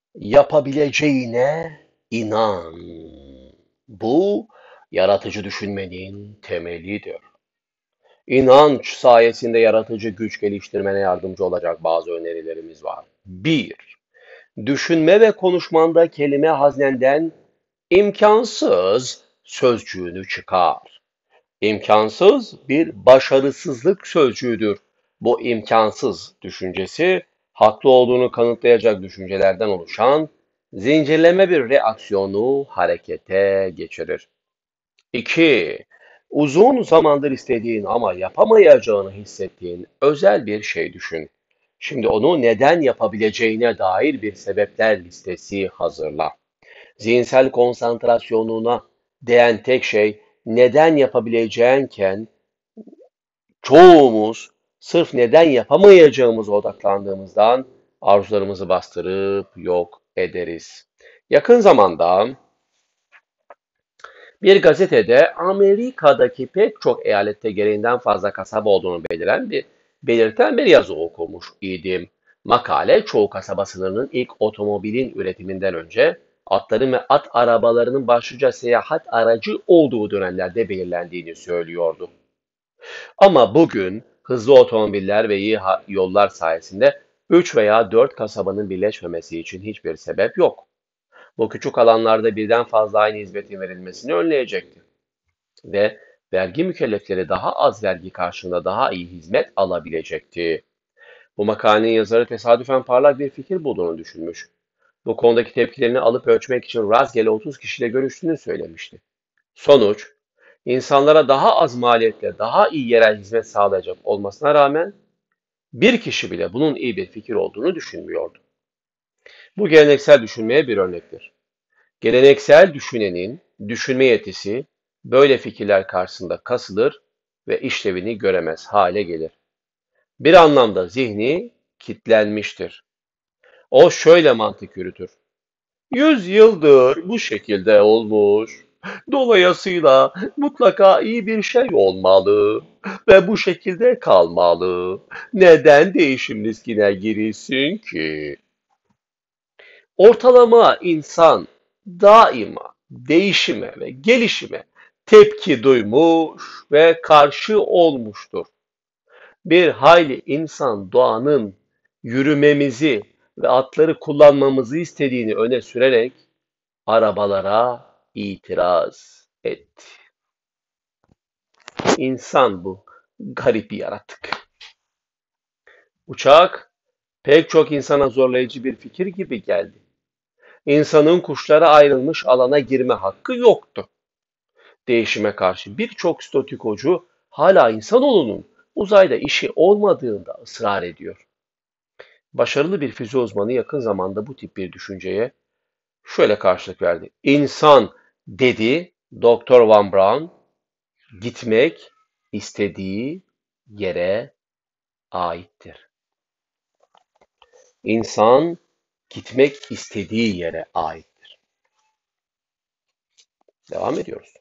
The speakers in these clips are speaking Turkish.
Yapabileceğine inan. Bu, yaratıcı düşünmenin temelidir. İnanç sayesinde yaratıcı güç geliştirmene yardımcı olacak bazı önerilerimiz var. 1. Düşünme ve konuşmanda kelime haznenden imkansız sözcüğünü çıkar. İmkansız bir başarısızlık sözcüğüdür. Bu imkansız düşüncesi, haklı olduğunu kanıtlayacak düşüncelerden oluşan zincirleme bir reaksiyonu harekete geçirir. 2. Uzun zamandır istediğin ama yapamayacağını hissettiğin özel bir şey düşün. Şimdi onu neden yapabileceğine dair bir sebepler listesi hazırla. Zihinsel konsantrasyonuna değen tek şey neden yapabileceğinken çoğumuz sırf neden yapamayacağımıza odaklandığımızdan arzularımızı bastırıp yok ederiz. Yakın zamanda bir gazetede Amerika'daki pek çok eyalette gereğinden fazla kasaba olduğunu belirten bir yazı okumuş idim. Makale çoğu kasaba sınırının ilk otomobilin üretiminden önce atların ve at arabalarının başlıca seyahat aracı olduğu dönemlerde belirlendiğini söylüyordu. Ama bugün hızlı otomobiller ve iyi yollar sayesinde 3 veya 4 kasabanın birleşmemesi için hiçbir sebep yok. Bu küçük alanlarda birden fazla aynı hizmetin verilmesini önleyecektir ve vergi mükellefleri daha az vergi karşılığında daha iyi hizmet alabilecekti. Bu makalenin yazarı tesadüfen parlak bir fikir bulduğunu düşünmüş. Bu konudaki tepkilerini alıp ölçmek için rastgele 30 kişiyle görüştüğünü söylemişti. Sonuç, insanlara daha az maliyetle daha iyi yerel hizmet sağlayacak olmasına rağmen bir kişi bile bunun iyi bir fikir olduğunu düşünmüyordu. Bu geleneksel düşünmeye bir örnektir. Geleneksel düşünenin düşünme yetisi böyle fikirler karşısında kasılır ve işlevini göremez hale gelir. Bir anlamda zihni kitlenmiştir. O şöyle mantık yürütür. 100 yıldır bu şekilde olmuş. Dolayısıyla mutlaka iyi bir şey olmalı ve bu şekilde kalmalı. Neden değişim riskine girilsin ki? Ortalama insan daima değişime ve gelişime tepki duymuş ve karşı olmuştur. Bir hayli insan doğanın yürümemizi ve atları kullanmamızı istediğini öne sürerek arabalara itiraz etti. İnsan bu garip bir yaratık. Uçak pek çok insana zorlayıcı bir fikir gibi geldi. İnsanın kuşlara ayrılmış alana girme hakkı yoktu. Değişime karşı birçok statükocu hala insanoğlunun uzayda işi olmadığında ısrar ediyor. Başarılı bir füze uzmanı yakın zamanda bu tip bir düşünceye şöyle karşılık verdi. İnsan dedi Doktor Van Braun, gitmek istediği yere aittir. İnsan gitmek istediği yere aittir. Devam ediyoruz.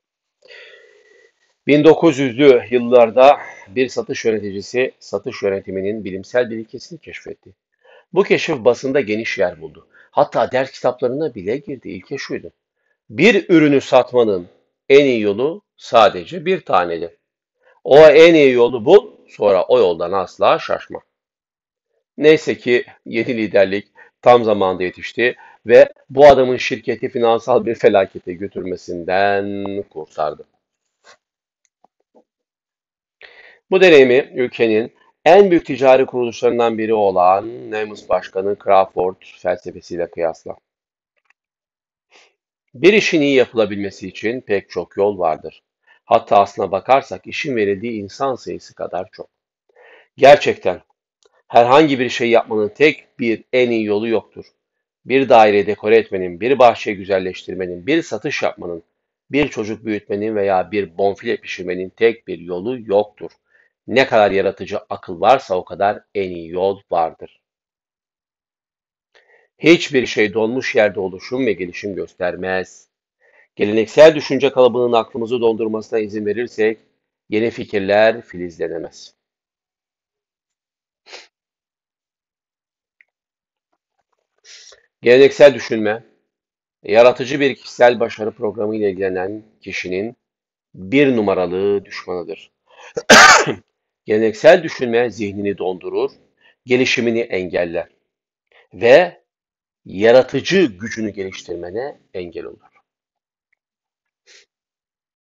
1900'lü yıllarda bir satış yöneticisi satış yönetiminin bilimsel bir ilkesini keşfetti. Bu keşif basında geniş yer buldu. Hatta ders kitaplarına bile girdi. İlke şuydu. Bir ürünü satmanın en iyi yolu sadece bir tanedir. O en iyi yolu bul, sonra o yoldan asla şaşma. Neyse ki yeni liderlik tam zamanda yetişti ve bu adamın şirketi finansal bir felakete götürmesinden kurtardı. Bu deneyimi ülkenin en büyük ticari kuruluşlarından biri olan Nemus Başkanı Crawford felsefesiyle kıyasla. Bir işin iyi yapılabilmesi için pek çok yol vardır. Hatta aslına bakarsak işin verildiği insan sayısı kadar çok. Gerçekten herhangi bir şey yapmanın tek bir en iyi yolu yoktur. Bir daireyi dekore etmenin, bir bahçeyi güzelleştirmenin, bir satış yapmanın, bir çocuk büyütmenin veya bir bonfile pişirmenin tek bir yolu yoktur. Ne kadar yaratıcı akıl varsa o kadar en iyi yol vardır. Hiçbir şey donmuş yerde oluşum ve gelişim göstermez. Geleneksel düşünce kalıbının aklımızı dondurmasına izin verirsek, yeni fikirler filizlenemez. Geleneksel düşünme, yaratıcı bir kişisel başarı programı ile ilgilenen kişinin bir numaralı düşmanıdır. Geleneksel düşünme zihnini dondurur, gelişimini engeller ve yaratıcı gücünü geliştirmene engel olur.